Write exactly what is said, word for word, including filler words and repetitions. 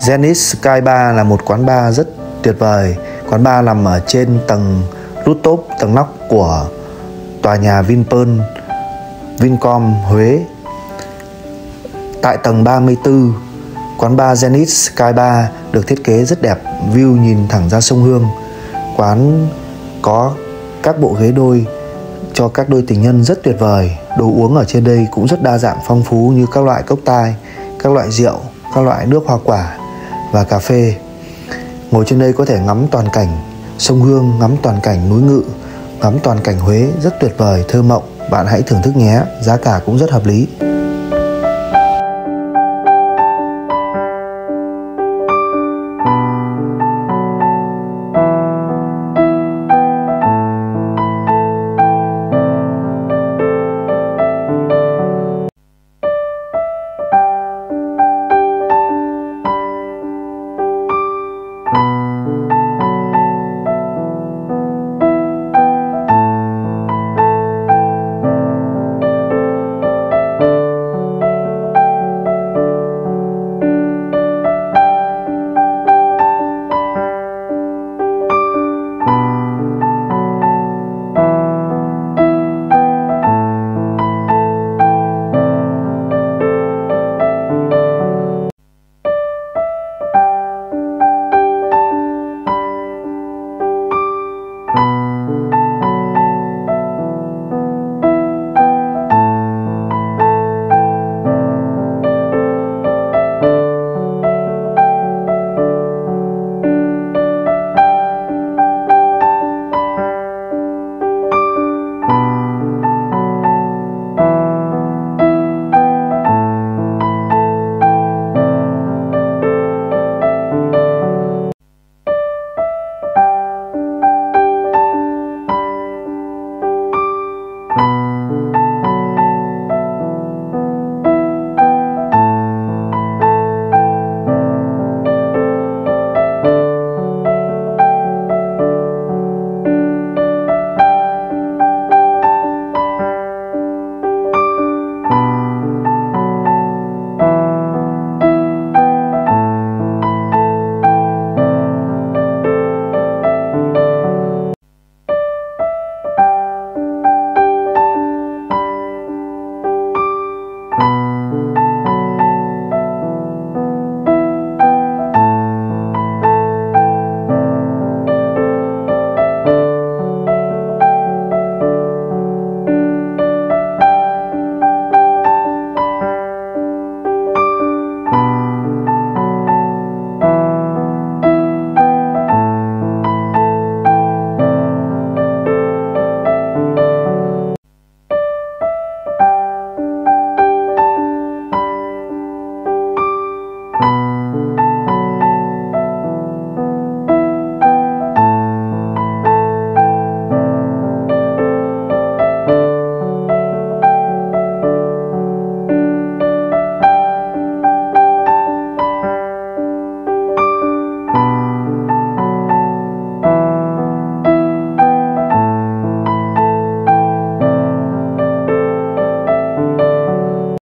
Zenith Sky Bar là một quán bar rất tuyệt vời. Quán bar nằm ở trên tầng rooftop, tầng nóc của tòa nhà Vinpearl Vincom Huế. Tại tầng ba mươi tư, quán bar Zenith Sky Bar được thiết kế rất đẹp, view nhìn thẳng ra sông Hương. Quán có các bộ ghế đôi cho các đôi tình nhân rất tuyệt vời. Đồ uống ở trên đây cũng rất đa dạng phong phú như các loại cốc tai, các loại rượu, các loại nước hoa quả và cà phê. Ngồi trên đây có thể ngắm toàn cảnh sông Hương, ngắm toàn cảnh núi Ngự, ngắm toàn cảnh Huế rất tuyệt vời, thơ mộng. Bạn hãy thưởng thức nhé, giá cả cũng rất hợp lý.